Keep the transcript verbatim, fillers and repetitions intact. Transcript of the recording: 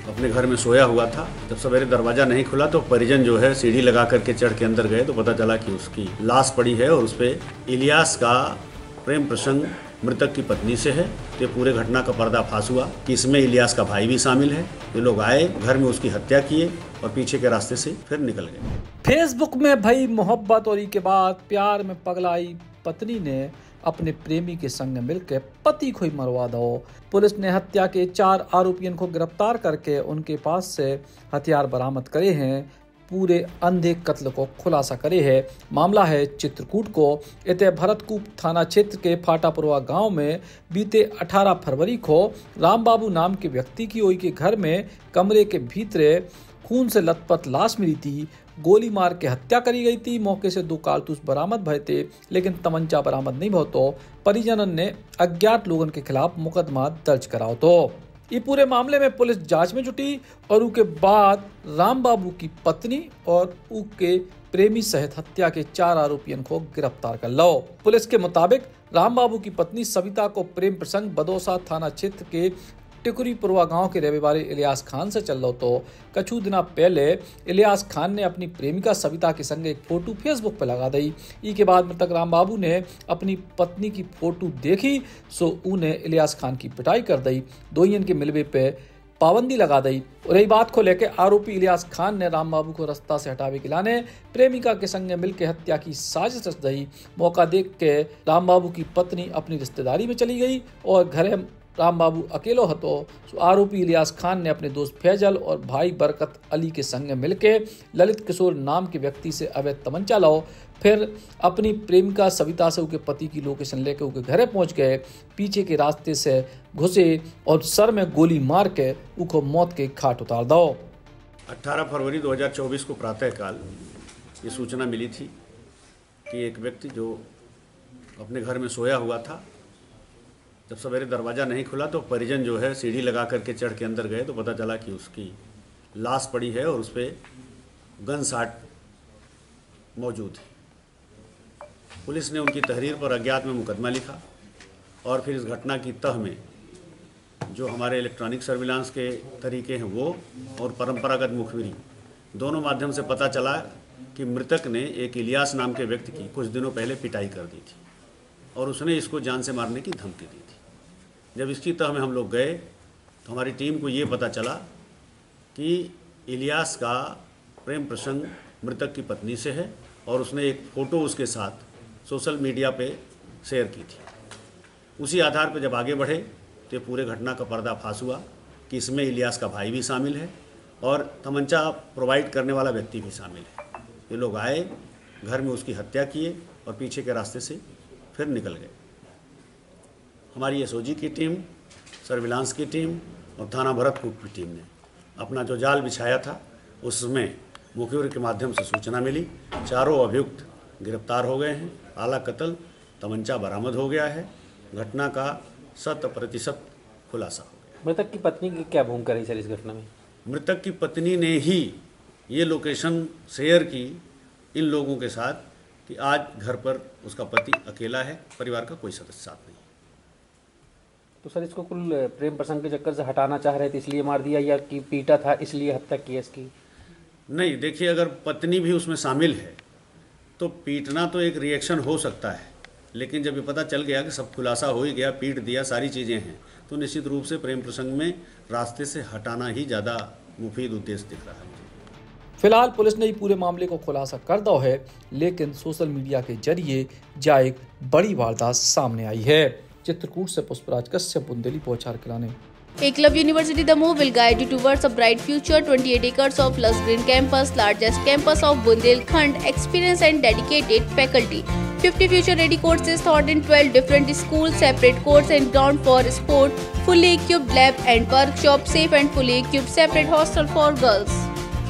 अपने घर में सोया हुआ था। जब सवेरे दरवाज़ा नहीं खुला तो परिजन जो है सीढ़ी लगा करके चढ़ के अंदर गए तो पता चला कि उसकी लाश पड़ी है और उस पर इलियास का प्रेम प्रसंग मृतक की पत्नी से है। तो पूरे घटना का पर्दाफाश हुआ कि इसमें इलियास का भाई भी शामिल है। ये लोग आए, घर में उसकी हत्या किए और पीछे के रास्ते से फिर निकल गए। फेसबुक में भई मोहब्बत और के बाद प्यार में पगलाई पत्नी ने अपने प्रेमी के संग मिलकर पति को ही मरवा दो। पुलिस ने हत्या के चार आरोपियों को गिरफ्तार करके उनके पास से हथियार बरामद करे हैं। पूरे अंधे कत्ल को खुलासा करे है। मामला है चित्रकूट को इतने भरतकूप थाना क्षेत्र के फाटापुरवा गांव में बीते अठारह फरवरी को रामबाबू नाम के व्यक्ति की ओई के घर में कमरे के भीतर खून से लथपथ लाश मिली थी। गोली मार के हत्या करी गई थी। मौके से दो कारतूस बरामद भए थे, लेकिन तमंचा बरामद नहीं भो तो परिजनन ने अज्ञात लोगों के खिलाफ मुकदमा दर्ज कराओ। तो ये पूरे मामले में पुलिस जांच में जुटी और उसके बाद रामबाबू की पत्नी और उसके प्रेमी सहित हत्या के चार आरोपियों को गिरफ्तार कर लो। पुलिस के मुताबिक रामबाबू की पत्नी सविता को प्रेम प्रसंग बदौसा थाना क्षेत्र के टिकुरीपुरवा गांव के रहने इलियास खान से चल रहा तो कछु दिना पहले इलियास खान ने अपनी प्रेमिका सविता के संग एक फोटो फेसबुक पर लगा दी। ई के बाद मृतक रामबाबू ने अपनी पत्नी की फोटो देखी सो उन्हें इलियास खान की पिटाई कर दी। दोइयन के मिलवे पे पाबंदी लगा दी। और यही बात को लेकर आरोपी इलियास खान ने रामबाबू को रास्ता से हटावे के लाने प्रेमिका के संग मिलकर हत्या की साजिश रच दी। मौका देख के रामबाबू की पत्नी अपनी रिश्तेदारी में चली गई और घर रामबाबू अकेलो हतो। आरोपी इलियास खान ने अपने दोस्त फैजल और भाई बरकत अली के संग मिलकर ललित किशोर नाम के व्यक्ति से अवैध तमंचा लाओ, फिर अपनी प्रेमिका सविता से उसके पति की लोकेशन लेकर उसके घरे पहुंच गए। पीछे के रास्ते से घुसे और सर में गोली मार के उसको मौत के घाट उतार दो। अठारह फरवरी दो हज़ार चौबीस को प्रातःकाल ये सूचना मिली थी कि एक व्यक्ति जो अपने घर में सोया हुआ था, जब सवेरे दरवाज़ा नहीं खुला तो परिजन जो है सीढ़ी लगा करके चढ़ के अंदर गए तो पता चला कि उसकी लाश पड़ी है और उस पर गन शॉट मौजूद है। पुलिस ने उनकी तहरीर पर अज्ञात में मुकदमा लिखा और फिर इस घटना की तह में जो हमारे इलेक्ट्रॉनिक सर्विलांस के तरीके हैं वो और परंपरागत मुखबिरी दोनों माध्यम से पता चला कि मृतक ने एक इलियास नाम के व्यक्ति की कुछ दिनों पहले पिटाई कर दी थी और उसने इसको जान से मारने की धमकी दी थी। जब इसकी तह में हम लोग गए तो हमारी टीम को ये पता चला कि इलियास का प्रेम प्रसंग मृतक की पत्नी से है और उसने एक फ़ोटो उसके साथ सोशल मीडिया पे शेयर की थी। उसी आधार पर जब आगे बढ़े तो पूरे घटना का पर्दाफाश हुआ कि इसमें इलियास का भाई भी शामिल है और तमंचा प्रोवाइड करने वाला व्यक्ति भी शामिल है। ये लोग आए, घर में उसकी हत्या किए और पीछे के रास्ते से फिर निकल गए। हमारी एसओजी की टीम, सर्विलांस की टीम और थाना भरतकूप की टीम ने अपना जो जाल बिछाया था उसमें मुखबिर के माध्यम से सूचना मिली। चारों अभियुक्त गिरफ्तार हो गए हैं। आला कत्ल तमंचा बरामद हो गया है। घटना का शत प्रतिशत खुलासा हो गया। मृतक की पत्नी की क्या भूमिका रही सर इस घटना में? मृतक की पत्नी ने ही ये लोकेशन शेयर की इन लोगों के साथ कि आज घर पर उसका पति अकेला है, परिवार का कोई सदस्य साथ नहीं। तो सर इसको कुल प्रेम प्रसंग के चक्कर से हटाना चाह रहे थे इसलिए मार दिया या कि पीटा था इसलिए हत्या की इसकी? नहीं, देखिए, अगर पत्नी भी उसमें शामिल है तो पीटना तो एक रिएक्शन हो सकता है, लेकिन जब ये पता चल गया कि सब खुलासा हो ही गया, पीट दिया, सारी चीज़ें हैं, तो निश्चित रूप से प्रेम प्रसंग में रास्ते से हटाना ही ज़्यादा मुफीद उद्देश्य दिख रहा है। फिलहाल पुलिस ने पूरे मामले को खुलासा कर दो है, लेकिन सोशल मीडिया के जरिए जा एक बड़ी वारदात सामने आई है। चित्रकूट से पुष्पराज कश्यप, बुंदेली पहुंचार कराने। Eklavya University Damoh will guide you towards a bright future. twenty-eight acres of lush green campus, largest campus of Bundelkhand, experienced and dedicated faculty. fifty future-ready courses taught in twelve different schools, separate courts and ground for sport, fully equipped lab and workshop, safe and fully equipped separate hostel for girls.